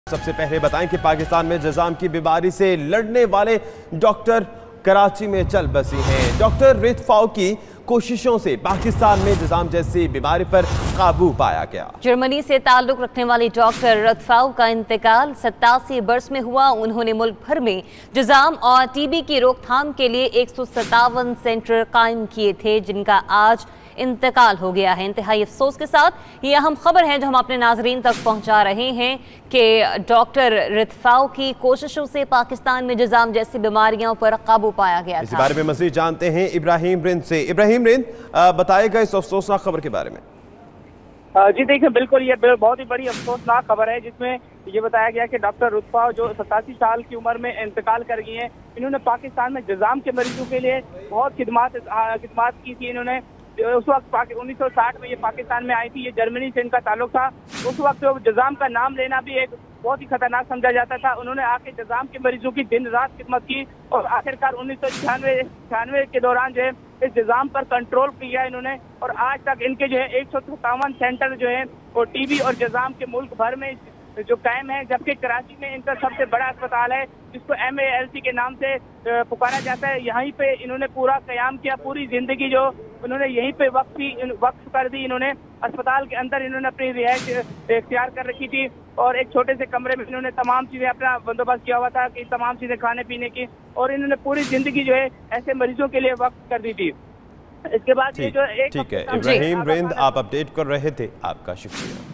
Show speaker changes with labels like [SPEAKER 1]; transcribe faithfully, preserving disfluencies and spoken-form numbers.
[SPEAKER 1] सबसे पहले बताएं कि पाकिस्तान में जज़ाम की बीमारी से लड़ने वाले डॉक्टर कराची में चल बसी हैं। डॉक्टर रितफाऊ की कोशिशों से पाकिस्तान में जज़ाम जैसी बीमारी पर काबू पाया गया।
[SPEAKER 2] जर्मनी से ताल्लुक रखने वाली डॉक्टर रितफाऊ का इंतकाल सत्तासी बरस में हुआ। उन्होंने मुल्क भर में जज़ाम और टीबी की रोकथाम के लिए एक सौ सत्तावन सेंटर कायम किए थे, जिनका आज इंतकाल हो गया है। इंतहाई अफसोस के साथ ये अहम खबर है जो हम अपने नाजरीन तक पहुंचा रहे हैं कि डॉक्टर रितफाऊ की कोशिशों से पाकिस्तान में जज़ाम जैसी बीमारियों पर काबू पाया गया।
[SPEAKER 1] इस बारे में मज़ीद जानते हैं इब्राहिम रिंद से। इब्राहिम रिंद, बताएगा इस अफसोसनाक खबर के बारे में।
[SPEAKER 3] जी देखिए, बिल्कुल ये बहुत ही बड़ी अफसोसनाक खबर है जिसमें ये बताया गया कि डॉक्टर रितफाऊ जो सतासी साल की उम्र में इंतकाल कर गई हैं, इन्होंने पाकिस्तान में जज़ाम के मरीजों के लिए बहुत खिदमात खिदमात की थी। इन्होंने उस वक्त उन्नीस सौ साठ में ये पाकिस्तान में आई थी, ये जर्मनी से इनका ताल्लुक था। उस वक्त जज़ाम का नाम लेना भी एक बहुत ही खतरनाक समझा जाता था। उन्होंने आके जज़ाम के मरीजों की दिन रात खिदमत की और आखिरकार उन्नीस सौ छियानवे छियानवे के दौरान जो है इस जज़ाम पर कंट्रोल किया इन्होंने, और आज तक इनके जो है एक सौ सत्तावन सेंटर जो है वो टीबी और जज़ाम के मुल्क भर में जो कायम है, जबकि कराची में इनका सबसे बड़ा अस्पताल है जिसको एम ए एल सी के नाम से पुकारा जाता है। यहीं पे इन्होंने पूरा क़याम किया, पूरी जिंदगी जो उन्होंने यहीं पे वक्फ वक्फ कर दी। इन्होंने अस्पताल के अंदर इन्होंने अपनी रिहाइश इख्तियार कर रखी थी और एक छोटे से कमरे में इन्होंने तमाम चीज़ें अपना बंदोबस्त किया हुआ था कि तमाम चीज़ें खाने पीने की, और इन्होंने पूरी जिंदगी जो है ऐसे मरीजों के लिए वक्फ कर दी थी। इसके बाद ये जो एक
[SPEAKER 1] ठीक है इब्राहिम रिंद, आप अपडेट कर रहे थे, आपका शुक्रिया।